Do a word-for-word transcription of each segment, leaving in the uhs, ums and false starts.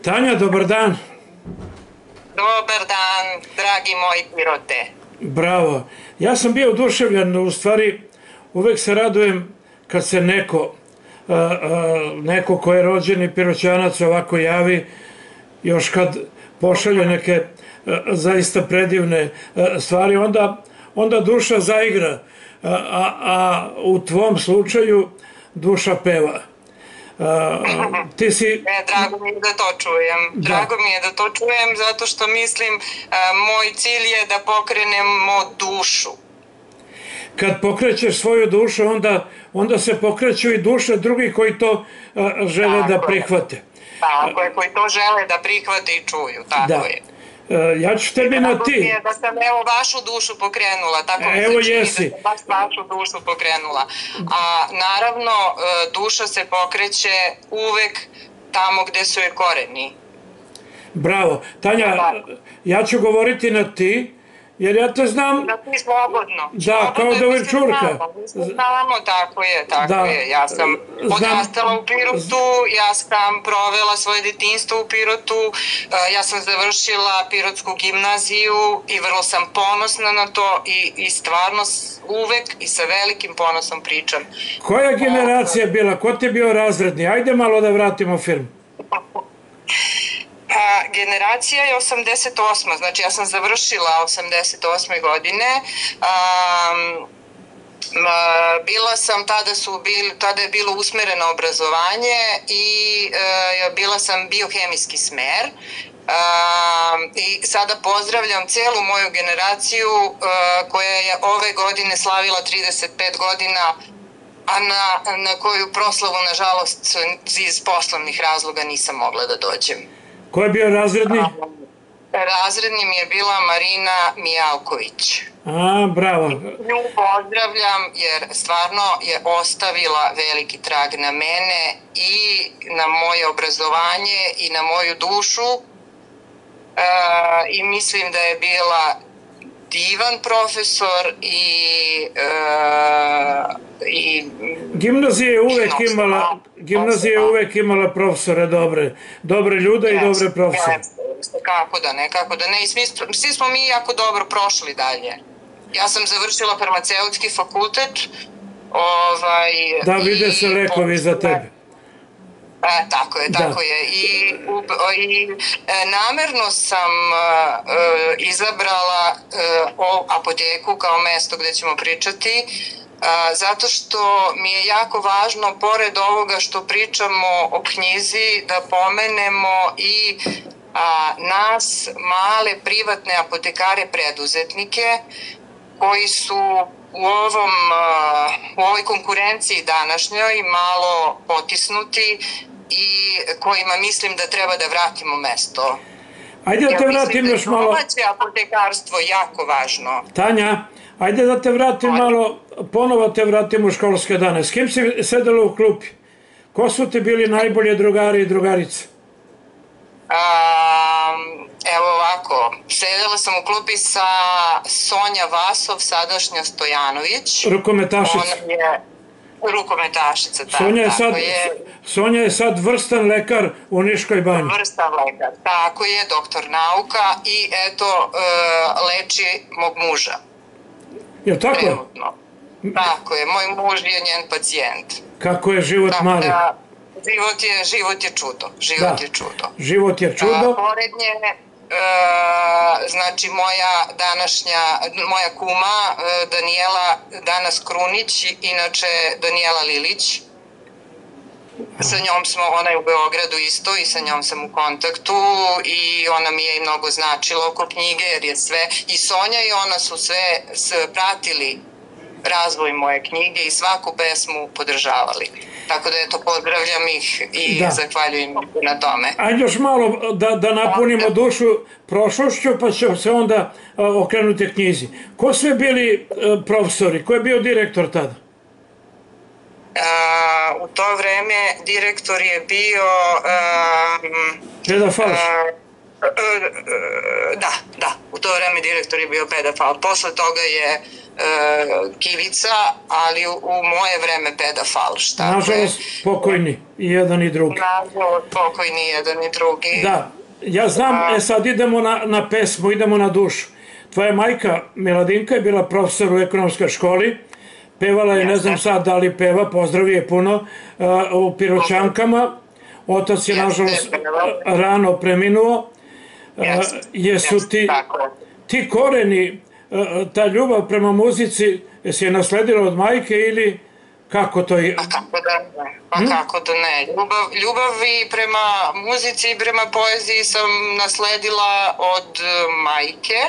Tanja, dobar dan. Dobar dan, dragi moji Pirote. Bravo. Ja sam bio oduševljen, u stvari uvek se radujem kad se neko, neko ko je rođeni Piroćanac ovako javi, još kad pošalje neke zaista predivne stvari, onda, onda duša zaigra, a, a u tvom slučaju duša peva. Ti si... E, drago mi je da to čujem. Da. Drago mi je da to čujem zato što mislim moj cilj je da pokrenemo dušu. Kad pokrećeš svoju dušu, onda, onda se pokreću i duše drugih koji to a, žele tako da prihvate. Tako je, koji to žele da prihvate i čuju, tako da. je. Ja ću tebi na ti. Drago mi je da sam evo vašu dušu pokrenula, tako mi evo se čini jesi. da sam baš vašu dušu pokrenula. A naravno, duša se pokreće uvek tamo gde su je koreni. Bravo. Tanja, ja ću govoriti na ti, jer ja te znam... Da ti slobodno. Da, kao da uvijek čurka. Znamo, tako je, tako je. Ja sam odrastala u Pirotu, ja sam provela svoje detinjstvo u Pirotu, ja sam završila Pirotsku gimnaziju i vrlo sam ponosna na to i, i stvarno uvek i sa velikim ponosom pričam. Koja generacija je bila? Ko ti je bio razredni? Ajde malo da vratimo film. Pa, generacija je osamdeset osma, znači ja sam završila osamdeset osme godine. Um, bila sam, tada, su bili, tada je bilo usmereno obrazovanje i uh, bila sam biohemijski smer. Uh, I sada pozdravljam celu moju generaciju uh, koja je ove godine slavila trideset pet godina, a na, na koju proslavu, nažalost, iz poslovnih razloga nisam mogla da dođem. Ko je bio razredni? Razredni mi je bila Marina Mijalković. A, bravo. Nju pozdravljam jer stvarno je ostavila veliki trag na mene i na moje obrazovanje i na moju dušu. E, I mislim da je bila divan profesor i... E, i gimnazija je uvek imala gimnazija je uvek imala profesore dobre dobre ljude i dobre profesore. Kako da ne, kako da ne. I svi, svi smo mi jako dobro prošli dalje. Ja sam završila farmaceutski fakultet. Ovaj, da, vide se lekovi za tebe. E, tako je, tako da. je. I, u, i e, namerno sam e, izabrala e, o, apoteku kao mesto gde ćemo pričati. A, zato što mi je jako važno, pored ovoga što pričamo o knjizi, da pomenemo i a, nas, male privatne apotekare preduzetnike, koji su u, ovom, a, u ovoj konkurenciji današnjoj malo potisnuti i kojima mislim da treba da vratimo mesto. Ajde da te ja vratim još malo. Domaće apotekarstvo jako važno. Tanja, ajde da te vratim malo, ponovo te vratim u školske dane. S kim si sedela u klupi? Ko su ti bili najbolje drugari i drugarice? Um, evo ovako, sedela sam u klupi sa Sonja Vasov, sadašnja Stojanović. Rukometašica. Ona je rukometašica, tako, Sonja je, sad, je. Sonja je sad vrstan lekar u Niškoj banji. Vrstan lekar, tako je, doktor nauka i eto, uh, leči mog muža. Je tako? Trenutno. Tako je, moj muž je njen pacijent. Kako je život tako mali? Da, život je, život je čudo, život da. je čudo. Život je čudo. A, pored nje, e, znači moja današnja, moja kuma e, Danijela danas Krunić, inače Danijela Lilić. Sa njom smo, ona je u Beogradu isto i sa njom sam u kontaktu i ona mi je i mnogo značila oko knjige jer je sve, i Sonja i ona su sve, sve pratili razvoj moje knjige i svaku pesmu podržavali. Tako da eto, pozdravljam ih i da. zahvaljujem na tome. Ajde još malo da, da napunimo dušu prošlošću pa ćemo se onda okrenuti knjizi. Ko su bili profesori? Ko je bio direktor tada? Uh, u to vreme direktor je bio uh, Peda Falš. Uh, uh, uh, da, da, u to vreme direktor je bio Peda Falš. Posle toga je Kivica, ali u moje vreme peda falš. Nažalost, pokojni i jedan i drugi. Nažalost, pokojni i jedan i drugi. Da, ja znam, e sad idemo na pesmu, idemo na dušu. Tvoja majka Miladinka je bila profesor u ekonomskoj školi, pevala je, ne znam sad da li peva, pozdravi je puno, u Piroćankama. Otac je, nažalost, rano preminuo. Jesu ti koreni, ta ljubav prema muzici, jesi je nasledila od majke ili kako to je? Pa kako da ne, pa kako da ne. Ljubav i prema muzici i prema poeziji sam nasledila od majke,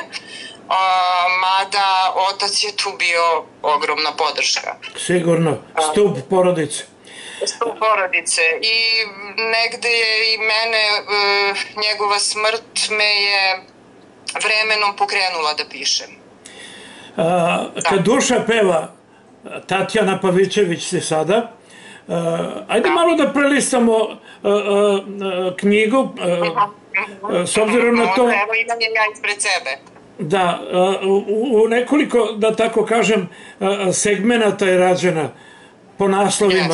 mada otac je tu bio ogromna podrška. Sigurno, stup porodice. Stup porodice i negde je i mene, njegova smrt me je vremenom pokrenula da pišem. Kad duša peva, Tatjana Pavićević si sada, ajde malo da prelistamo knjigu, s obzirom na to... Evo imam je ja ispred sebe. Da, u nekoliko, da tako kažem, segmenata je rađena po naslovima.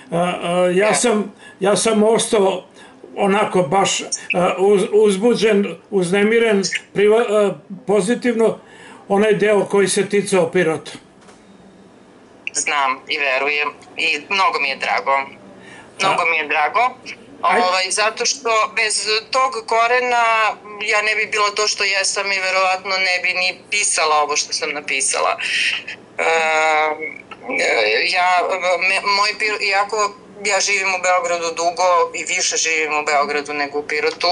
Ja sam ostao onako baš uzbuđen, uznemiren, pozitivno, onaj deo koji se ticao Pirota. Znam i verujem i mnogo mi je drago. Mnogo mi je drago. Zato što bez tog korena ja ne bi bila to što jesam i verovatno ne bi ni pisala ovo što sam napisala. Iako ja živim u Beogradu dugo i više živim u Beogradu nego u Pirotu,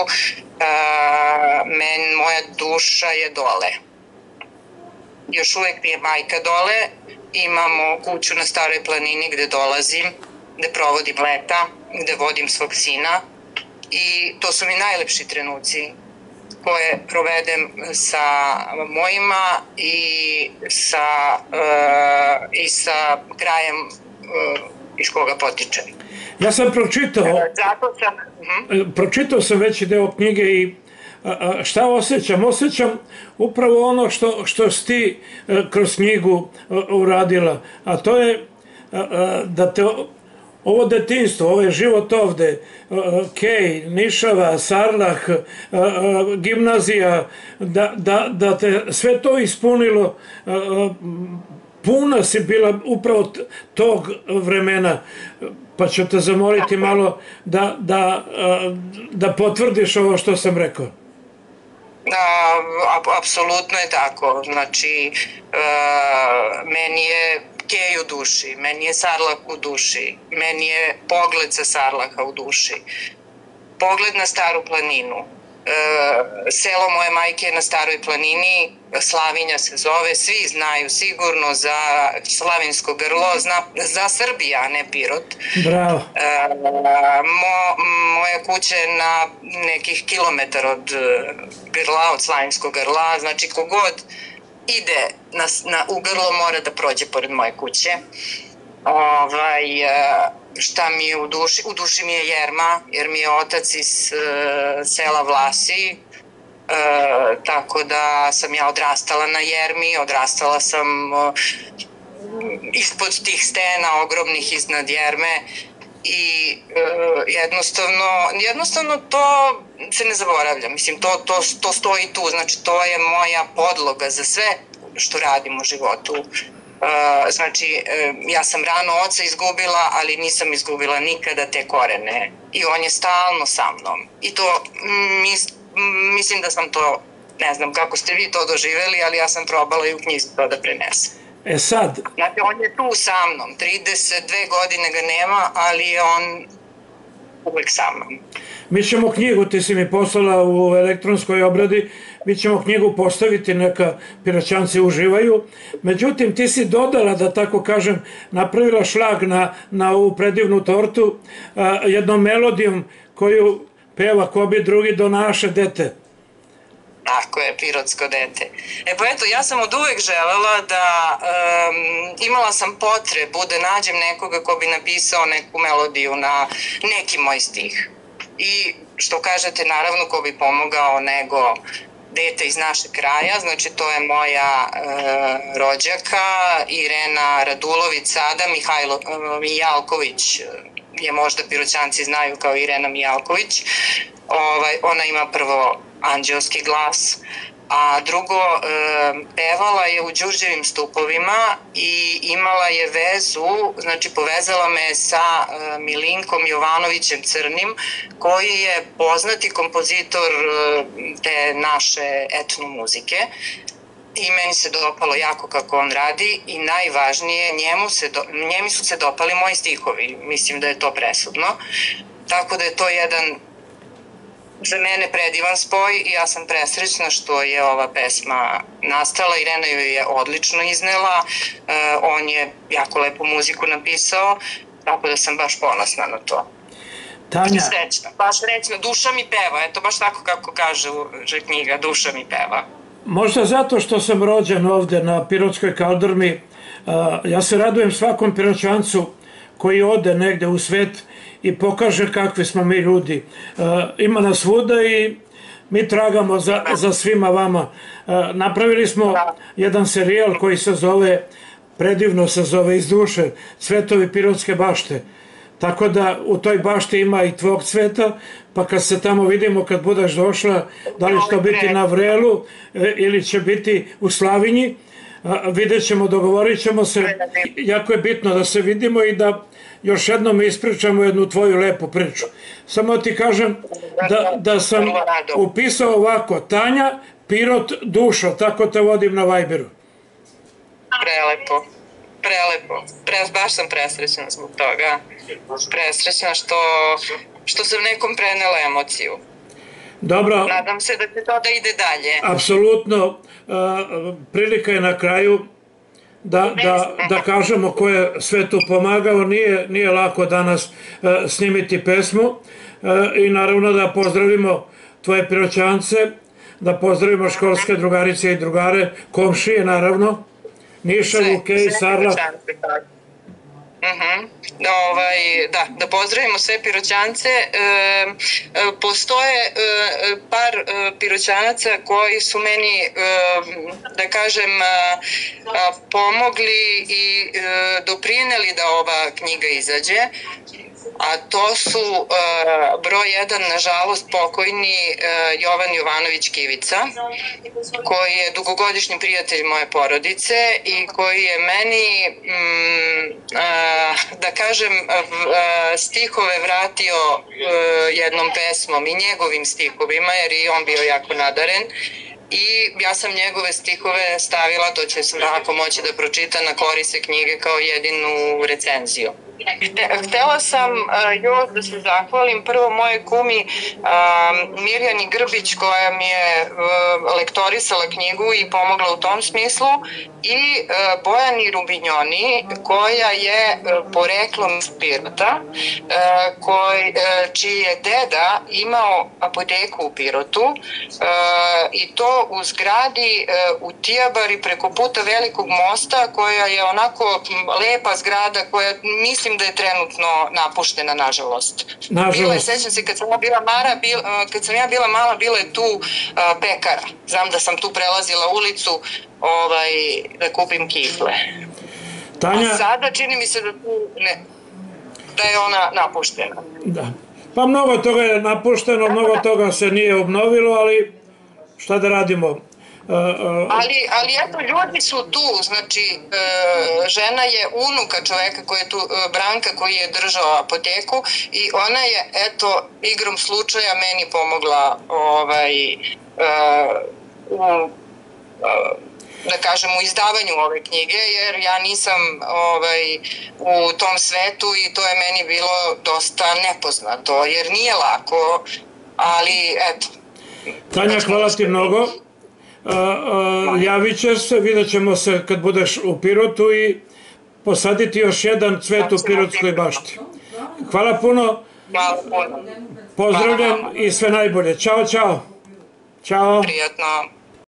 moja duša je dole. Još uvek mi je majka dole, imamo kuću na Staroj planini gde dolazim, gde provodim leta, gde vodim svog sina i to su mi najlepši trenuci koje provedem sa mojima i sa krajem iz koga potičem. Ja sam pročitao, pročitao sam veći deo knjige i šta osjećam? Osjećam upravo ono što si ti kroz knjigu uradila, a to je da te ovo detinjstvo, ovaj život ovde, Kej, Nišava, Sarlah, gimnazija, da te sve to ispunilo, puna si bila upravo tog vremena, pa ću te zamoliti malo da potvrdiš ovo što sam rekao. Apsolutno je tako, znači meni je Kej u duši, meni je Sarlah u duši, meni je pogled sa Sarlaha u duši, pogled na Staru planinu. Selo moje majke je na Staroj planini, Slavinja se zove, svi znaju sigurno za Slavinsko grlo, za Srbija, a ne Pirot. Bravo. Moja kuća je na nekih kilometar od grla, od Slavinskog grla, znači kogod ide u grlo mora da prođe pored moje kuće. Šta mi je u duši? U duši mi je Jerma, jer mi je otac iz sela Vlasi, tako da sam ja odrastala na Jermi, odrastala sam ispod tih stena ogromnih iznad Jerme i jednostavno to se ne zaboravlja, mislim to stoji tu, znači to je moja podloga za sve što radim u životu. Znači, ja sam rano oca izgubila, ali nisam izgubila nikada te korene i on je stalno sa mnom i to, mislim da sam to, ne znam kako ste vi to doživjeli, ali ja sam probala i u knjizi to da prenesem. E sad... Znači, on je tu sa mnom, trideset dve godine ga nema, ali je on uvek sa mnom. Mi ćemo knjigu, ti si mi poslala u elektronskoj obradi, mi ćemo knjigu postaviti, neka Piroćanci uživaju. Međutim, ti si dodala, da tako kažem, napravila šlag na ovu predivnu tortu jednom melodijom koju peva ko bi drugi do naše dete. Tako je, pirotsko dete. E pa eto, ja sam od uvek želela da, imala sam potrebu da nađem nekoga ko bi napisao neku melodiju na neki moj stih. I što kažete, naravno, ko bi pomogao nego dete iz našeg kraja, znači to je moja e, rođaka Irena Radulović sada, Mihajlo e, Mijalković je možda Piroćanci znaju kao Irena Mijalković. Ovaj, ona ima prvo anđelski glas, a drugo e, pevala je u Đurđevim stupovima i imala je vezu, znači povezala me sa e, Milinkom Jovanovićem Crnim, koji je poznati kompozitor e, te naše etno muzike. I meni se dopalo jako kako on radi i najvažnije, njemu, se do, njemu su se dopali moji stihovi, mislim da je to presudno, tako da je to jedan za mene predivan spoj i ja sam presrećna što je ova pesma nastala. Irena ju je odlično iznela, e, on je jako lepu muziku napisao, tako da sam baš ponosna na to. Tanja. Srećna, baš srećna, duša mi peva, eto baš tako kako kaže knjiga, duša mi peva. Možda zato što sam rođen ovde na Pirotskoj kaldrmi, ja se radujem svakom Piroćancu koji ode negde u svet i pokaže kakvi smo mi ljudi. Ima nas svuda i mi tragamo za, za svima vama. Napravili smo jedan serijal koji se zove, predivno se zove Iz duše, Cvetovi Pirotske bašte. Tako da u toj bašti ima i tvog cveta, pa kad se tamo vidimo, kad budeš došla, da li će to biti na Vrelu ili će biti u Slavinji, vidjet ćemo, dogovorit ćemo se. Jako je bitno da se vidimo i da još jednom ispričamo jednu tvoju lepu priču. Samo ti kažem da, da sam upisao ovako, Tanja Pirot dušo, tako te vodim na Viberu. Prelepo. Prelepo. Pre, baš sam presrećna zbog toga. Presrećna što, što sam nekom prenela emociju. Dobro. Nadam se da će to da ide dalje. Apsolutno. Prilika je na kraju da, da, da kažemo ko je sve tu pomagao. Nije, nije lako danas snimiti pesmu i naravno da pozdravimo tvoje Piroćance, da pozdravimo školske drugarice i drugare, komšije naravno. Niša, Lukej, Sarla. Uh-huh. ovaj, da, da pozdravimo sve Piroćance. E, e, postoje e, par e, Piroćanaca koji su meni, e, da kažem, e, pomogli i e, doprineli da ova knjiga izađe. A to su uh, broj jedan, nažalost, pokojni uh, Jovan Jovanović Kivica, koji je dugogodišnji prijatelj moje porodice i koji je meni, mm, uh, da kažem, uh, stihove vratio uh, jednom pesmom i njegovim stihovima, jer je on bio jako nadaren. I ja sam njegove stihove stavila, to će svako moći da pročita na korise knjige kao jedinu recenziju. Htela sam uh, još da se zahvalim prvo moje kumi uh, Mirjani Grbić koja mi je uh, lektorisala knjigu i pomogla u tom smislu i uh, Bojani Rubinjoni koja je uh, poreklom iz Pirota, uh, koj, uh, čiji je deda imao apoteku u Pirotu uh, i to u zgradi uh, u Tijabari preko puta Velikog mosta koja je onako lepa zgrada koja mislim da je trenutno napuštena, nažalost. nažalost. Bila je, sećam se, kad sam ja bila, mara, bil, kad sam ja bila mala, bila je tu uh, pekara. Znam da sam tu prelazila ulicu ovaj, da kupim kifle. Tanja... A sada čini mi se da, tu, ne, da je ona napuštena. Da. Pa mnogo toga je napušteno, mnogo toga se nije obnovilo, ali šta da radimo? Uh, uh, ali, ali eto, ljudi su tu, znači uh, žena je unuka čoveka koji je tu, uh, Branka koji je držao apoteku i ona je eto igrom slučaja meni pomogla ovaj, uh, u, uh, da kažem u izdavanju ove knjige jer ja nisam ovaj, u tom svetu i to je meni bilo dosta nepoznato jer nije lako, ali eto. Tanja, hvala ti mnogo. Uh, uh, javit će se, vidjet ćemo se kad budeš u Pirotu i posaditi još jedan cvet u Pirotskoj bašti. Hvala puno. Hvala puno. Pozdravljam i sve najbolje. Ćao, čao. Ćao. Prijatno.